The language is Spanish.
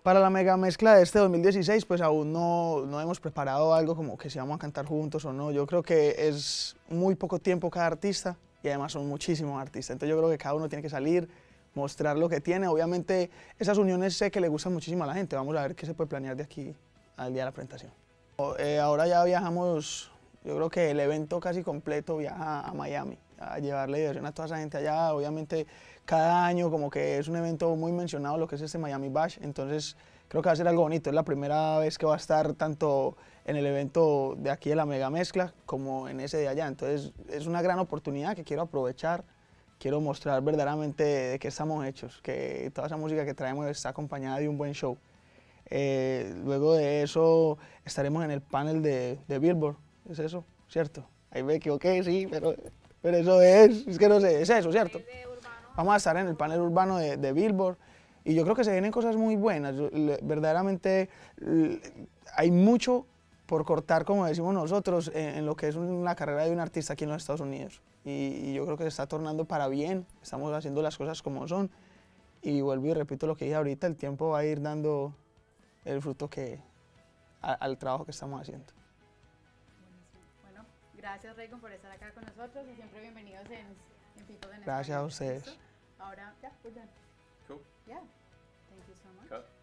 Para la mega mezcla de este 2016, pues aún no hemos preparado algo como que si vamos a cantar juntos o no. Yo creo que es muy poco tiempo cada artista y además son muchísimos artistas. Entonces yo creo que cada uno tiene que salir, mostrar lo que tiene. Obviamente esas uniones sé que le gustan muchísimo a la gente. Vamos a ver qué se puede planear de aquí al día de la presentación. Ahora ya viajamos, yo creo que el evento casi completo viaja a Miami, a llevarle diversión a toda esa gente allá. Obviamente cada año como que es un evento muy mencionado lo que es este Miami Bash, entonces creo que va a ser algo bonito. Es la primera vez que va a estar tanto en el evento de aquí de la Mega Mezcla como en ese de allá, entonces es una gran oportunidad que quiero aprovechar. Quiero mostrar verdaderamente de qué estamos hechos, que toda esa música que traemos está acompañada de un buen show. Luego de eso estaremos en el panel de Billboard, ¿es eso? ¿Cierto? Ahí me equivoqué, sí, pero eso es que no sé, es eso, ¿cierto? Vamos a estar en el panel urbano de Billboard y yo creo que se vienen cosas muy buenas. Verdaderamente hay mucho por cortar, como decimos nosotros, en lo que es la carrera de un artista aquí en los Estados Unidos. Y yo creo que se está tornando para bien, estamos haciendo las cosas como son. Y vuelvo y repito lo que dije ahorita, el tiempo va a ir dando el fruto al trabajo que estamos haciendo. Bueno, gracias Raycon por estar acá con nosotros y siempre bienvenidos en People in Gracias a Español. ustedes. ¿Listo? Ahora, ya, we're done. Cool. Yeah. Thank you so much. Cut.